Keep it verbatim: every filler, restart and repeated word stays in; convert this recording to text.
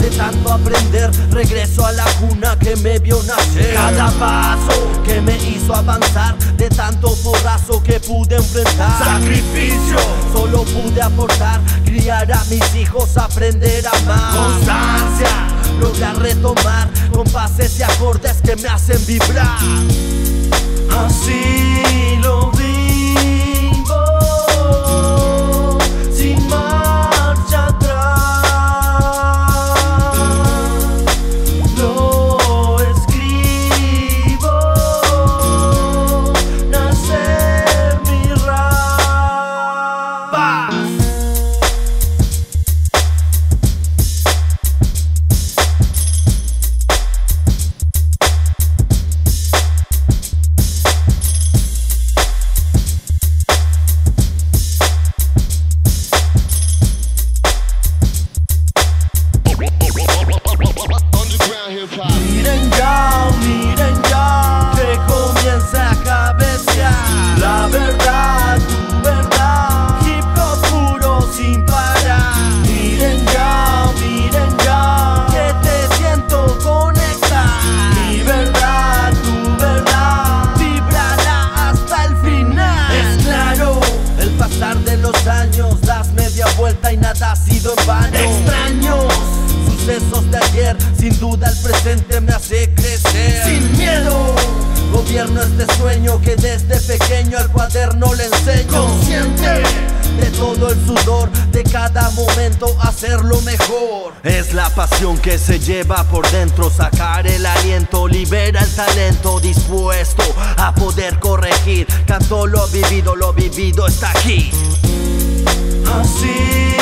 De tanto aprender, regreso a la cuna que me vio nacer. Cada paso que me hizo avanzar, de tanto porrazo que pude enfrentar. Sacrificio, solo pude aportar, criar a mis hijos, aprender a amar. Constancia, lograr retomar compases y acordes que me hacen vibrar. Así lo vivo, sin marcha atrás. Lo escribo, nace mi rap. Paz. Miren ya, miren ya, que comienza a cabecear. La verdad, tu verdad, hip hop puro sin parar. Miren ya, miren ya, que te siento conectar. Mi verdad, tu verdad, víbrala hasta el final. Es claro, el pasar de los años, das media vuelta y nada ha sido en vano. Extraños sucesos de ayer, sin duda el presente me hace crecer. Sin miedo, gobierno este sueño que desde pequeño al cuaderno le enseño. Consciente de todo el sudor, de cada momento hacerlo mejor. Es la pasión que se lleva por dentro, sacar el aliento, libera el talento, dispuesto a poder corregir. Canto lo vivido, lo vivido está aquí. Así